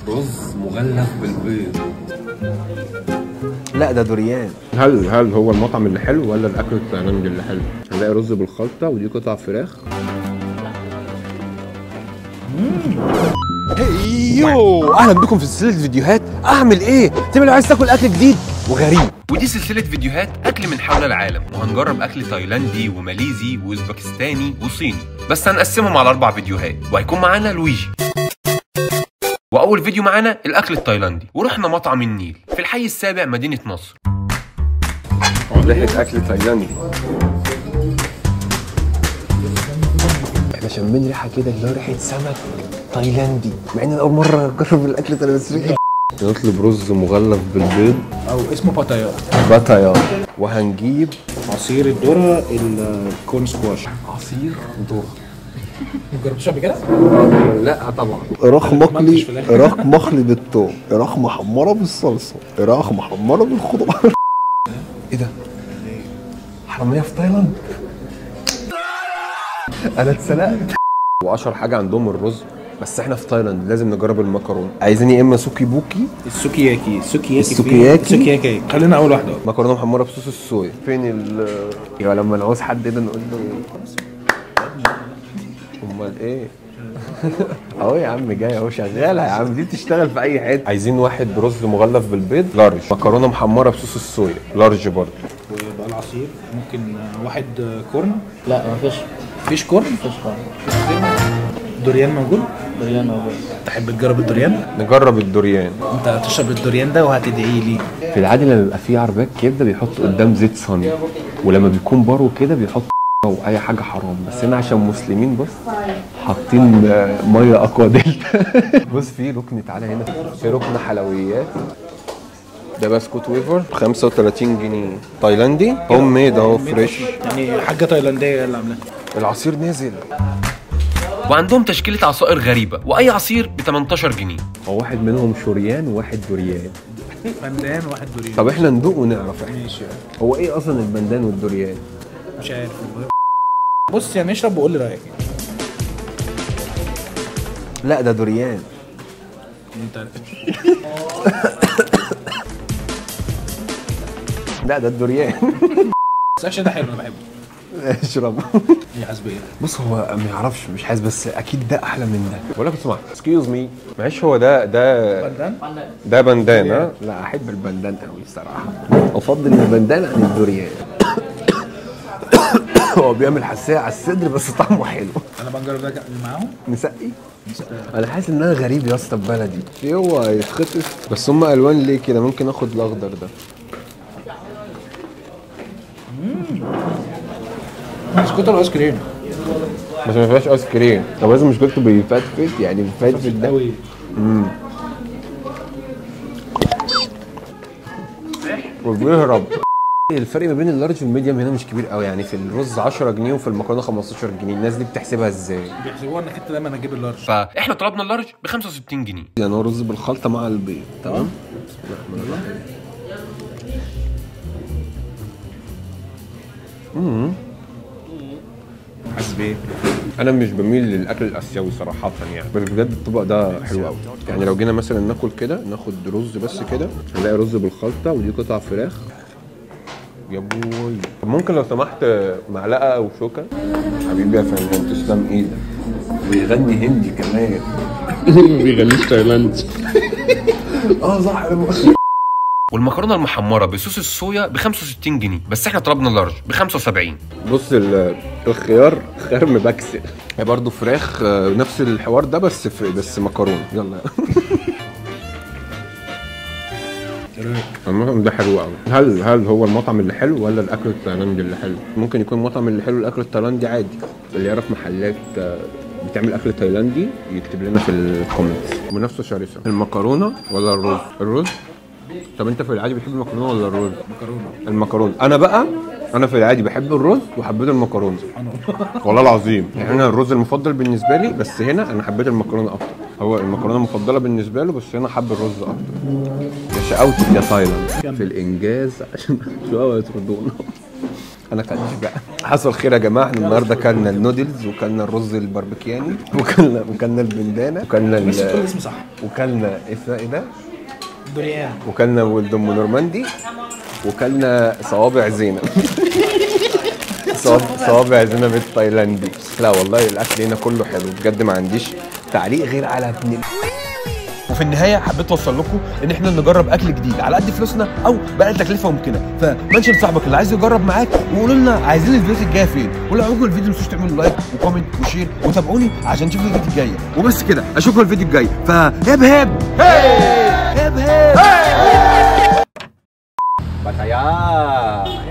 رز مغلف بالبيض. لا ده دوريان. هل هو المطعم اللي حلو ولا الاكل التايلاندي اللي حلو؟ هنلاقي رز بالخلطه ودي قطع فراخ. يو اهلا بكم في سلسله فيديوهات اعمل ايه؟ انت لو عايز تاكل اكل جديد وغريب. ودي سلسله فيديوهات اكل من حول العالم، وهنجرب اكل تايلاندي وماليزي واوزبكستاني وصيني، بس هنقسمهم على 4 فيديوهات، وهيكون معانا لويجي. واول فيديو معانا الاكل التايلاندي، ورحنا مطعم النيل في الحي السابع مدينه نصر. ريحه اكل تايلاندي. احنا شامين ريحه كده اللي هو ريحه سمك تايلاندي، مع ان انا اول مره اجرب الاكل التايلاندي. نطلب رز مغلف بالبيض او اسمه باتايا. باتايا، وهنجيب عصير الذره الكورن سكواش. عصير ذره. ما جربتوش قبل كده؟ لا طبعا. فراخ مقلي، فراخ مخلي بالثوم، فراخ محمره بالصلصه، فراخ محمره بالخضار. ايه ده؟ حراميه في تايلاند؟ انا اتسلقت. واشهر حاجه عندهم الرز، بس احنا في تايلاند لازم نجرب المكرونه. عايزين يا اما سوكي بوكي، السوكياكي. خلينا اول واحده. مكرونه محمره بصوص الصويا. فين يا لما نعوز حد هنا نقول له امال ايه؟ اهو يا عم جاي اهو، شغاله يا عم، دي بتشتغل في اي حته. عايزين واحد رز مغلف بالبيض لارج، مكرونه محمره بصوص الصويا لارج برضه. ويبقى العصير ممكن واحد كورن. لا مفيش كورن. دوريان موجود؟ دوريان موجود. تحب تجرب الدوريان؟ نجرب الدوريان. انت هتشرب الدوريان ده وهتدعي لي. في العادي لما بيبقى فيه عربيات كبده بيحطوا قدام زيت صني، ولما بيكون بارو كده بيحط او اي حاجه حرام، بس هنا عشان مسلمين بص حاطين ميه اقوى دلتا. بص في ركن، تعالى هنا في ركن حلويات. ده بسكوت ويفر ب 35 جنيه تايلاندي، هوم ميد اهو فريش، يعني حاجه تايلانديه اللي عاملاها. العصير نزل. وعندهم تشكيله عصائر غريبه، واي عصير ب 18 جنيه. هو واحد منهم شريان وواحد دوريان. بندان واحد دوريان. طب احنا ندوق ونعرف احنا. ماشي. هو ايه اصلا البندان والدوريان؟ مش عارف والله. بص يعني اشرب وقول لي رايك. لا ده دوريان. انت لا ده الدوريان. بس ده حلو، انا بحبه. اشرب. هي حاسبيه. بص هو ما يعرفش، مش حاسس، بس اكيد ده احلى من ده. بقول لك اسمع، اكسكيوز مي، معلش هو ده بندان؟ ده بندان. ها؟ لا احب البندان قوي الصراحه، افضل البندان عن الدوريان. هو بيعمل حساسيه على الصدر بس طعمه حلو. انا بنجرب ده معاهم. نسقي. انا حاسس ان انا غريب يا اسطى في بلدي. ايه هو يتخطف؟ بس هم الوان ليه كده؟ ممكن اخد الاخضر ده. بسكوت ولا ايس كريم؟ بس ما فيهاش ايس كريم. طب لازم مشكلته بيفتفت، يعني بيفتفت ده. وبيهرب. الفرق ما بين اللارج والميديوم هنا مش كبير قوي، يعني في الرز 10 جنيه وفي المكرونه 15 جنيه. الناس دي بتحسبها ازاي؟ بيحسبوها انك انت دايما هتجيب اللارج. فاحنا طلبنا اللارج ب 65 جنيه. يعني هو رز بالخلطه مع البيض. تمام. حاسس بايه؟ انا مش بميل للاكل الاسيوي صراحه يعني، بس بجد الطبق ده حلو قوي. يعني لو جينا مثلا ناكل كده، ناخد رز بس كده، هنلاقي رز بالخلطه ودي قطع فراخ. يا بوي، طب ممكن لو سمحت معلقه او شوكه؟ حبيبي يا فنان تسلم ايدك. بيغني هندي كمان. ما بيغنيش تايلاندي. صح. والمكرونه المحمره بصوص الصويا ب 65 جنيه، بس احنا طلبنا اللارج ب 75. بص الخيار خرم بكسل. هي برضه فراخ نفس الحوار ده، بس مكرونه. يلا. المطعم ده حلو قوي. هل هو المطعم اللي حلو ولا الاكل التايلاندي اللي حلو؟ ممكن يكون المطعم اللي حلو الاكل التايلاندي عادي. اللي يعرف محلات بتعمل اكل تايلاندي يكتب لنا في الكومنتس. منافسه شرسه. المكرونه ولا الرز؟ الرز. طب انت في العادي بتحب المكرونه ولا الرز؟ المكرونه. انا في العادي بحب الرز وحبيت المكرونه. والله العظيم، يعني انا الرز المفضل بالنسبه لي، بس هنا انا حبيت المكرونه اكتر. هو المكرونه المفضله بالنسبه له، بس هنا حب الرز اكتر. يا شقاوتك يا تايلاند في الانجاز عشان شويه يطردونا. انا كلتش بقى. حصل خير يا جماعه. احنا النهارده كلنا النودلز وكلنا الرز الباربيكياني وكلنا البندانه وكلنا بس تقول اسمه صح. وكلنا ايه ده؟ دوريان. وكلنا ولد ام نورماندي وكلنا صوابع زينب. صوابع زينب التايلاندي. لا والله الاكل هنا كله حلو بجد، ما عنديش تعليق غير على ابن. وفي النهايه حبيت اوصل لكم ان احنا نجرب اكل جديد على قد فلوسنا او باقل تكلفه ممكنه، فمنشن صاحبك اللي عايز يجرب معاك وقولوا لنا عايزين الفيديوهات الجايه فين، ولو عجبكم الفيديو ما تنسوش تعملوا لايك وكومنت وشير وتابعوني عشان تشوفوا الفيديوهات الجايه. وبس كده، اشوفكم الفيديو الجاي، فهب هب هب هب